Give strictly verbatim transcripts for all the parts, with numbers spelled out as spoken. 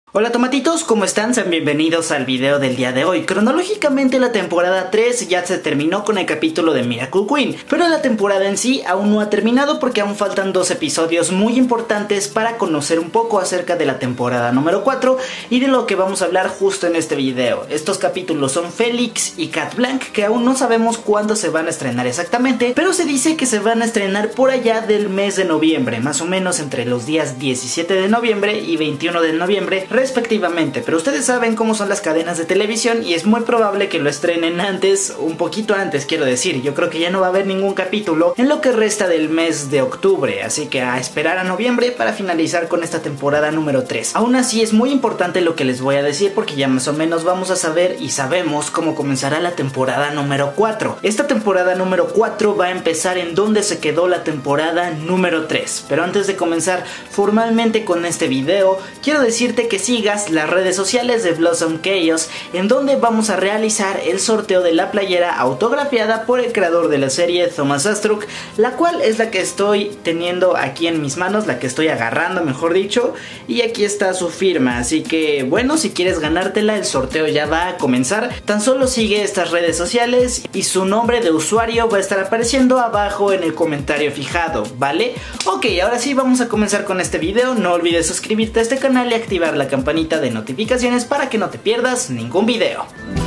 Hola tomatitos, ¿cómo están? Sean bienvenidos al video del día de hoy. Cronológicamente la temporada tres ya se terminó con el capítulo de Miracle Queen, pero la temporada en sí aún no ha terminado porque aún faltan dos episodios muy importantes para conocer un poco acerca de la temporada número cuatro y de lo que vamos a hablar justo en este video. Estos capítulos son Felix y Cat Blanc, que aún no sabemos cuándo se van a estrenar exactamente, pero se dice que se van a estrenar por allá del mes de noviembre, más o menos entre los días diecisiete de noviembre y veintiuno de noviembre respectivamente, pero ustedes saben cómo son las cadenas de televisión y es muy probable que lo estrenen antes, un poquito antes quiero decir. Yo creo que ya no va a haber ningún capítulo en lo que resta del mes de octubre, así que a esperar a noviembre para finalizar con esta temporada número tres. Aún así es muy importante lo que les voy a decir porque ya más o menos vamos a saber y sabemos cómo comenzará la temporada número cuatro. Esta temporada número cuatro va a empezar en donde se quedó la temporada número tres, pero antes de comenzar formalmente con este video, quiero decirte que sigas las redes sociales de Blossom Chaos, en donde vamos a realizar el sorteo de la playera autografiada por el creador de la serie, Thomas Astruc, la cual es la que estoy teniendo aquí en mis manos, la que estoy agarrando mejor dicho, y aquí está su firma. Así que bueno, si quieres ganártela, el sorteo ya va a comenzar. Tan solo sigue estas redes sociales y su nombre de usuario va a estar apareciendo abajo en el comentario fijado, ¿vale? Ok, ahora sí vamos a comenzar con este video. No olvides suscribirte a este canal y activar la campanita de notificaciones para que no te pierdas ningún video.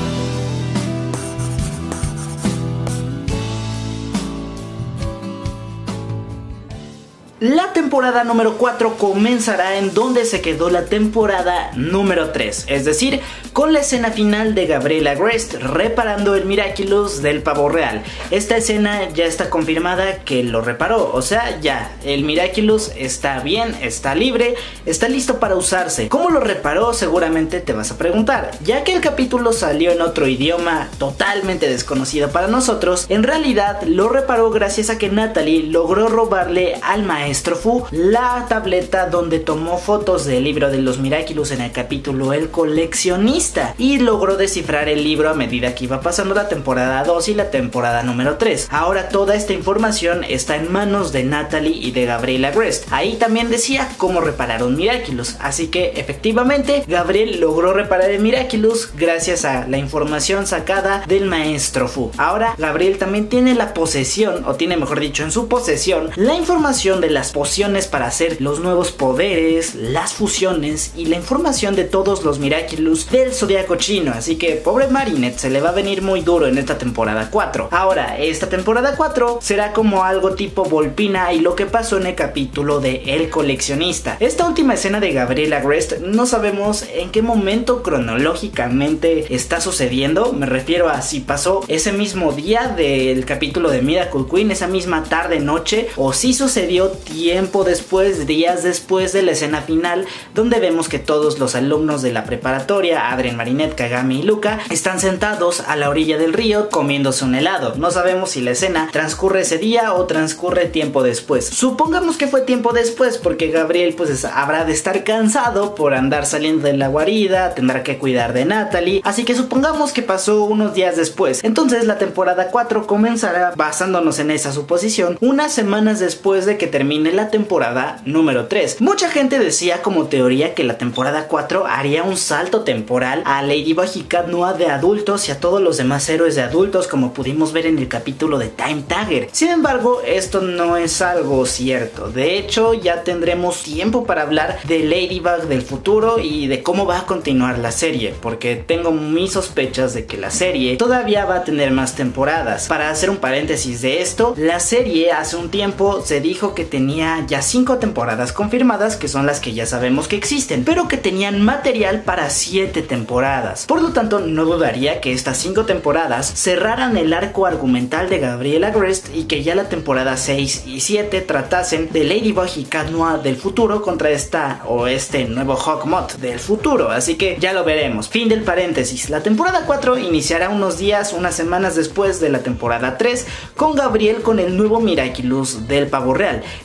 La temporada número cuatro comenzará en donde se quedó la temporada número tres, es decir, con la escena final de Gabriel Agreste reparando el Miraculous del pavo real. Esta escena ya está confirmada que lo reparó, o sea, ya, el Miraculous está bien, está libre, está listo para usarse. ¿Cómo lo reparó? Seguramente te vas a preguntar. Ya que el capítulo salió en otro idioma totalmente desconocido para nosotros, en realidad lo reparó gracias a que Natalie logró robarle al maestro Fu la tableta donde tomó fotos del libro de los Miraculous en el capítulo El Coleccionista y logró descifrar el libro a medida que iba pasando la temporada dos y la temporada número tres. Ahora toda esta información está en manos de Natalie y de Gabriel Agreste. Ahí también decía cómo reparar un Miraculous, así que efectivamente Gabriel logró reparar el Miraculous gracias a la información sacada del maestro Fu. Ahora Gabriel también tiene la posesión, o tiene mejor dicho en su posesión, la información de la pociones para hacer los nuevos poderes, las fusiones y la información de todos los Miraculous del Zodiaco chino, así que pobre Marinette se le va a venir muy duro en esta temporada cuatro. Ahora, esta temporada cuatro será como algo tipo Volpina y lo que pasó en el capítulo de El Coleccionista. Esta última escena de Gabriel Agreste no sabemos en qué momento cronológicamente está sucediendo, me refiero a si pasó ese mismo día del capítulo de Miracle Queen, esa misma tarde noche, o si sucedió tiempo después, días después de la escena final, donde vemos que todos los alumnos de la preparatoria, Adrien, Marinette, Kagami y Luca, están sentados a la orilla del río comiéndose un helado. No sabemos si la escena transcurre ese día o transcurre tiempo después. Supongamos que fue tiempo después porque Gabriel pues habrá de estar cansado por andar saliendo de la guarida, tendrá que cuidar de Natalie, así que supongamos que pasó unos días después. Entonces la temporada cuatro comenzará basándonos en esa suposición unas semanas después de que termine la temporada número tres. Mucha gente decía como teoría que la temporada cuatro haría un salto temporal a Ladybug y Cat Noir de adultos y a todos los demás héroes de adultos, como pudimos ver en el capítulo de Time Tagger. Sin embargo, esto no es algo cierto. De hecho, ya tendremos tiempo para hablar de Ladybug del futuro y de cómo va a continuar la serie, porque tengo mis sospechas de que la serie todavía va a tener más temporadas. Para hacer un paréntesis de esto, la serie hace un tiempo se dijo que tenía ya cinco temporadas confirmadas, que son las que ya sabemos que existen, pero que tenían material para siete temporadas. Por lo tanto, no dudaría que estas cinco temporadas cerraran el arco argumental de Gabriel Agreste y que ya la temporada seis y siete tratasen de Ladybug y Cat Noir del futuro contra esta o este nuevo Hawkmoth del futuro, así que ya lo veremos. Fin del paréntesis. La temporada cuatro iniciará unos días, unas semanas después de la temporada tres, con Gabriel con el nuevo Miraculous del pavo real.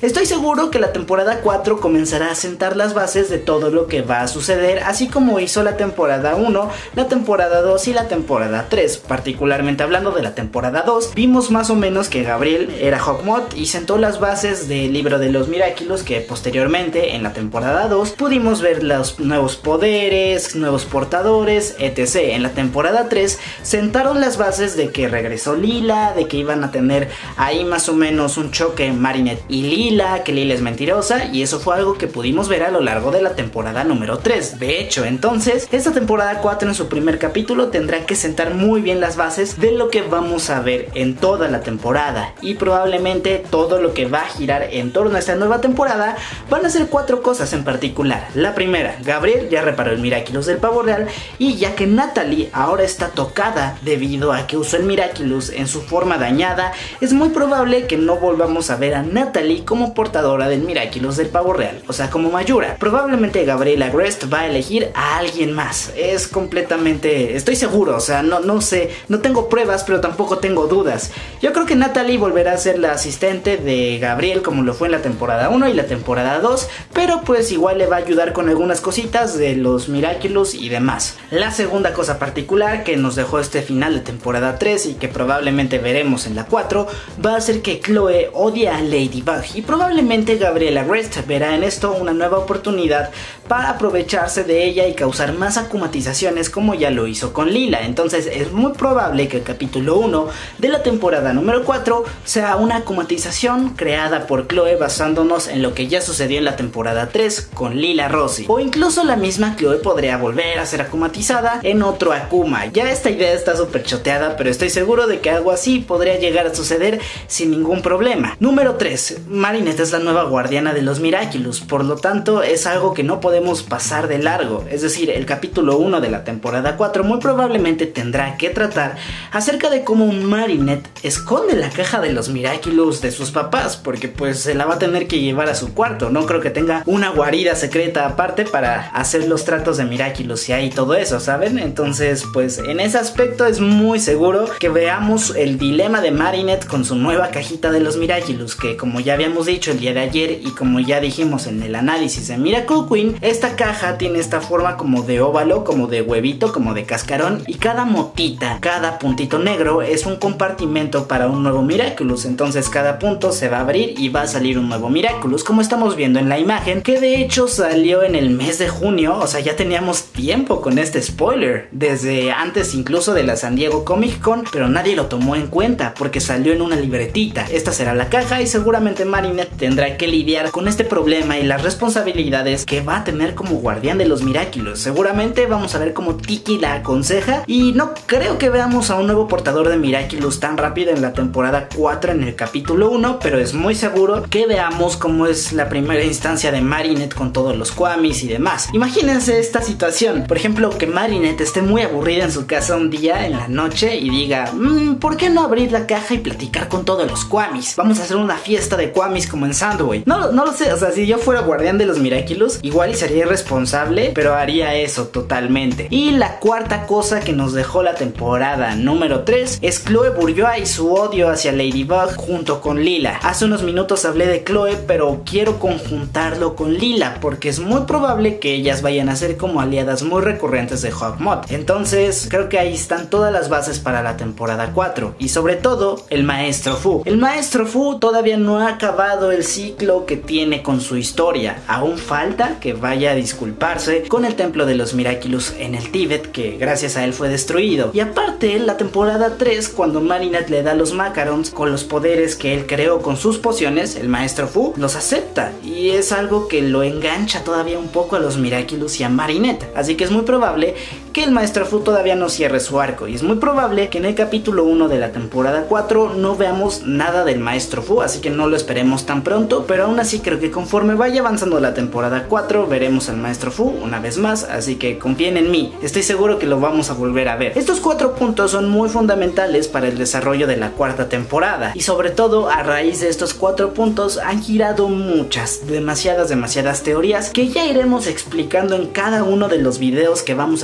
Estoy seguro que la temporada cuatro comenzará a sentar las bases de todo lo que va a suceder, así como hizo la temporada uno, la temporada dos y la temporada tres. Particularmente hablando de la temporada dos, vimos más o menos que Gabriel era Hawkmoth y sentó las bases del libro de los Miraculous, que posteriormente en la temporada dos pudimos ver los nuevos poderes, nuevos portadores, etcétera. En la temporada tres sentaron las bases de que regresó Lila, de que iban a tener ahí más o menos un choque Marinette y Lila, que Lila es mentirosa, y eso fue algo que pudimos ver a lo largo de la temporada número tres. De hecho, entonces, esta temporada cuatro en su primer capítulo tendrá que sentar muy bien las bases de lo que vamos a ver en toda la temporada, y probablemente todo lo que va a girar en torno a esta nueva temporada van a ser cuatro cosas en particular. La primera, Gabriel ya reparó el Miraculous del pavo real, y ya que Natalie ahora está tocada debido a que usó el Miraculous en su forma dañada, es muy probable que no volvamos a ver a Natalie como portadora del Miraculous del pavo real, o sea, como Mayura. Probablemente Gabriel Agreste va a elegir a alguien más, es completamente, estoy seguro, o sea, no, no sé, no tengo pruebas, pero tampoco tengo dudas. Yo creo que Natalie volverá a ser la asistente de Gabriel como lo fue en la temporada uno y la temporada dos, pero pues igual le va a ayudar con algunas cositas de los Miraculous y demás. La segunda cosa particular que nos dejó este final de temporada tres y que probablemente veremos en la cuatro va a ser que Chloe odia a Ladybug, y probablemente Gabriel Agreste verá en esto una nueva oportunidad para aprovecharse de ella y causar más acumatizaciones como ya lo hizo con Lila. Entonces es muy probable que el capítulo uno de la temporada número cuatro sea una acumatización creada por Chloe basándonos en lo que ya sucedió en la temporada tres con Lila Rossi, o incluso la misma Chloe podría volver a ser akumatizada en otro Akuma. Ya esta idea está súper choteada, pero estoy seguro de que algo así podría llegar a suceder sin ningún problema. Número tres. Marinette es la nueva guardiana de los Miraculous, por lo tanto es algo que no podemos pasar de largo. Es decir, el capítulo uno de la temporada cuatro muy probablemente tendrá que tratar acerca de cómo Marinette esconde la caja de los Miraculous de sus papás, porque pues se la va a tener que llevar a su cuarto. No creo que tenga una guarida secreta aparte para hacer los tratos de Miraculous y ahí todo eso, ¿saben? Entonces pues en ese aspecto es muy seguro que veamos el dilema de Marinette con su nueva cajita de los Miraculous, que como ya habíamos dicho el día de ayer y como ya dijimos en el análisis de Miracle Queen, esta caja tiene esta forma como de óvalo, como de huevito, como de cascarón, y cada motita, cada puntito negro es un compartimento para un nuevo Miraculous. Entonces cada punto se va a abrir y va a salir un nuevo Miraculous, como estamos viendo en la imagen, que de hecho salió en el mes de junio. O sea, ya teníamos tiempo con este spoiler, desde antes incluso de la San Diego Comic Con, pero nadie lo tomó en cuenta porque salió en una libretita. Esta será la caja y seguramente Marinette tendrá que lidiar con este problema y las responsabilidades que va a tener como guardián de los Miraculous. Seguramente vamos a ver cómo Tiki la aconseja, y no creo que veamos a un nuevo portador de Miraculous tan rápido en la temporada cuatro en el capítulo uno, pero es muy seguro que veamos cómo es la primera instancia de Marinette con todos los Kwamis y demás. Imagínense esta situación, por ejemplo, que Marinette esté muy aburrida en su casa un día en la noche y diga, mmm, ¿por qué no abrir la caja y platicar con todos los Kwamis? Vamos a hacer una fiesta de Kwamis como en Sandway. No, no lo sé, o sea, si yo fuera guardián de los Miraculous, igual y sería irresponsable, pero haría eso totalmente. Y la cuarta cosa que nos dejó la temporada número tres es Chloe Bourgeois y su odio hacia Ladybug junto con Lila. Hace unos minutos hablé de Chloe, pero quiero conjuntarlo con Lila porque es muy probable que ellas vayan a ser como aliadas muy recurrentes de Hawkmoth. Entonces creo que ahí están todas las bases para la temporada cuatro, y sobre todo el maestro Fu. El maestro Fu todavía no ha acabado el ciclo que tiene con su historia. Aún falta que vaya a disculparse con el templo de los Miraculous en el Tíbet, que gracias a él fue destruido. Y aparte, la temporada tres, cuando Marinette le da los Macarons con los poderes que él creó con sus pociones, el maestro Fu los acepta, y es algo que lo engancha todavía un poco a los Miraculous y a Marinette. Así que es muy probable que el maestro Fu todavía no cierre su arco, y es muy probable que en el capítulo uno de la temporada cuatro no veamos nada del maestro Fu, así que no lo esperemos tan pronto, pero aún así creo que conforme vaya avanzando la temporada cuatro veremos al maestro Fu una vez más, así que confíen en mí, estoy seguro que lo vamos a volver a ver. Estos cuatro puntos son muy fundamentales para el desarrollo de la cuarta temporada, y sobre todo a raíz de estos cuatro puntos han girado muchas, demasiadas, demasiadas teorías que ya iremos explicando en cada uno de los videos que vamos a estar subiendo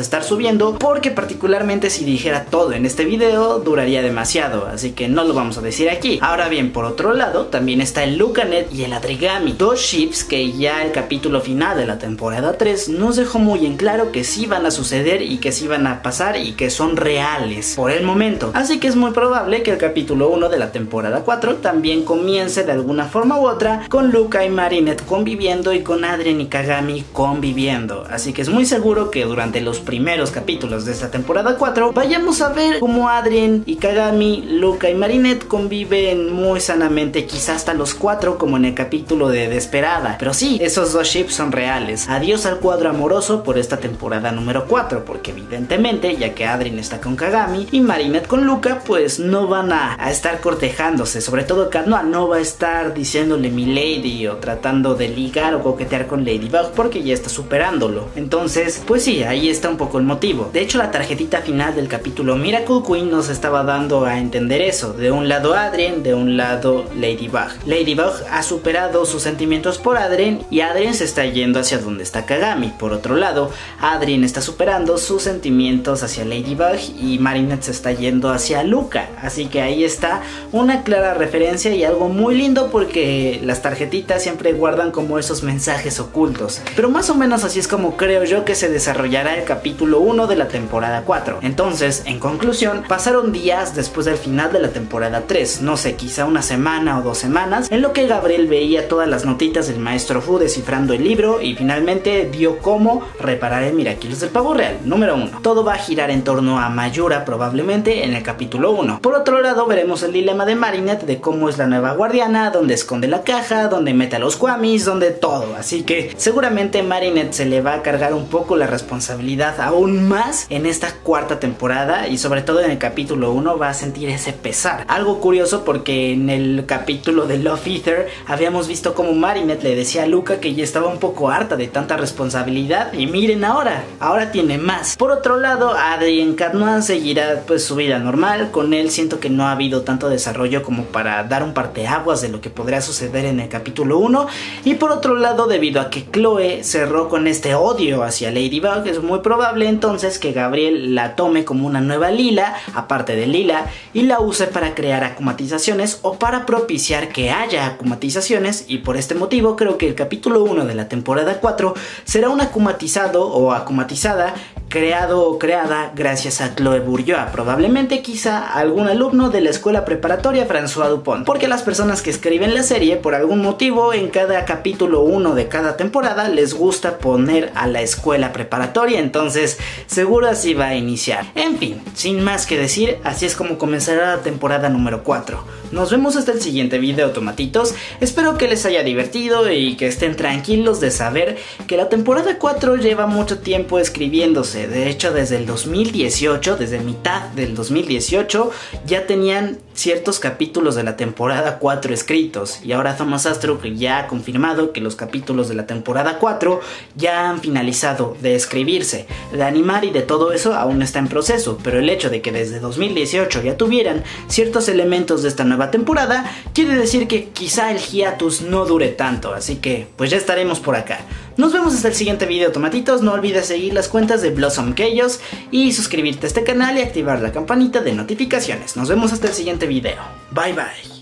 subiendo, porque particularmente si dijera todo en este video duraría demasiado, así que no lo vamos a decir aquí. Ahora bien, por otro lado también está el Lucanet y el Adrigami, dos ships que ya el capítulo final de la temporada tres nos dejó muy en claro que sí van a suceder y que sí van a pasar y que son reales por el momento, así que es muy probable que el capítulo uno de la temporada cuatro también comience de alguna forma u otra con Luca y Marinette conviviendo y con Adrien y Kagami conviviendo, así que es muy seguro que durante los primeros capítulos de esta temporada cuatro vayamos a ver cómo Adrien y Kagami, Luca y Marinette conviven muy sanamente, quizás hasta los cuatro como en el capítulo de Desperada, pero sí, esos dos ships son reales. Adiós al cuadro amoroso por esta temporada número cuatro, porque evidentemente ya que Adrien está con Kagami y Marinette con Luca, pues no van a, a estar cortejándose, sobre todo Katnoa no va a estar diciéndole mi lady o tratando de ligar o coquetear con Ladybug porque ya está superándolo. Entonces pues sí, ahí está un poco el motivo. De hecho la tarjetita final del capítulo Miracle Queen nos estaba dando a entender eso, de un lado Adrien, de un lado Ladybug. Ladybug ha superado sus sentimientos por Adrien y Adrien se está yendo hacia donde está Kagami. Por otro lado, Adrien está superando sus sentimientos hacia Ladybug y Marinette se está yendo hacia Luca, así que ahí está una clara referencia y algo muy lindo porque las tarjetitas siempre guardan como esos mensajes ocultos, pero más o menos así es como creo yo que se desarrollará el capítulo uno de la temporada cuatro. Entonces, en conclusión, pasaron días después del final de la temporada tres, no sé, quizá una semana o dos semanas, en lo que Gabriel veía todas las notitas del maestro Fu descifrando el libro y finalmente dio cómo reparar el Miraculous del Pavo Real. Número uno. Todo va a girar en torno a Mayura probablemente en el capítulo uno. Por otro lado veremos el dilema de Marinette de cómo es la nueva guardiana, donde esconde la caja, donde mete a los Kwamis, donde todo. Así que seguramente Marinette se le va a cargar un poco la responsabilidad aún más en esta cuarta temporada y sobre todo en el capítulo uno va a sentir ese pesar. Algo curioso porque en el capítulo de Love Ether habíamos visto como Marinette le decía a Luca que ya estaba un poco harta de tanta responsabilidad y miren ahora, ahora tiene más. Por otro lado, Adrien Katnoa seguirá pues su vida normal, con él siento que no ha habido tanto desarrollo como para dar un parteaguas de lo que podría suceder en el capítulo uno y por otro lado, debido a que Chloe cerró con este odio hacia Ladybug, es muy probable entonces que Gabriel la tome como una nueva Lila, aparte de Lila, y la use para crear akumatizaciones o para propiciar que haya akumatizaciones y por este motivo creo que el capítulo uno de la temporada cuatro será un akumatizado o akumatizada creado o creada gracias a Chloe Bourgeois, probablemente quizá algún alumno de la escuela preparatoria François Dupont, porque las personas que escriben la serie por algún motivo en cada capítulo uno de cada temporada les gusta poner a la escuela preparatoria, entonces seguro así va a iniciar. En fin, sin más que decir, así es como comenzará la temporada número cuatro. Nos vemos hasta el siguiente video, tomatitos. Espero que les haya divertido y que estén tranquilos de saber que la temporada cuatro lleva mucho tiempo escribiéndose. De hecho, desde el dos mil dieciocho, desde mitad del dos mil dieciocho, ya tenían ciertos capítulos de la temporada cuatro escritos. Y ahora Thomas Astruc ya ha confirmado que los capítulos de la temporada cuatro ya han finalizado de escribirse. De animar y de todo eso aún está en proceso, pero el hecho de que desde dos mil dieciocho ya tuvieran ciertos elementos de esta nueva temporada quiere decir que quizá el hiatus no dure tanto, así que pues ya estaremos por acá. Nos vemos hasta el siguiente video, tomatitos. No olvides seguir las cuentas de Blossom Chaos y suscribirte a este canal y activar la campanita de notificaciones. Nos vemos hasta el siguiente video. Bye bye.